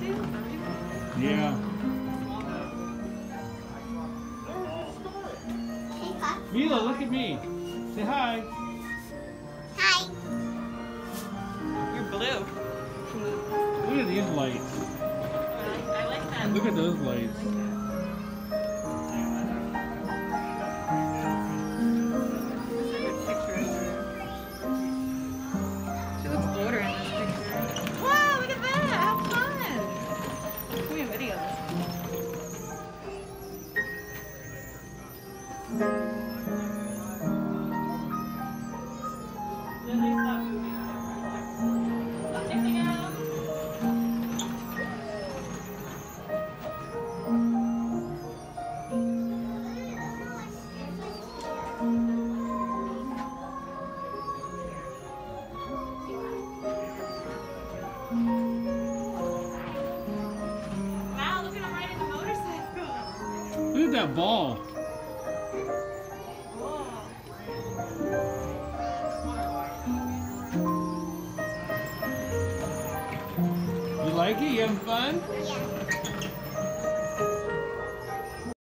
Yeah. Mila, look at me. Say hi. Hi. You're blue. Look at these lights. I like that. Look at those lights. She looks older in this picture. Wow, look at that! How fun! Can we video Wow, look at him riding the motorcycle. Look at that ball. You like it? You having fun? Yeah.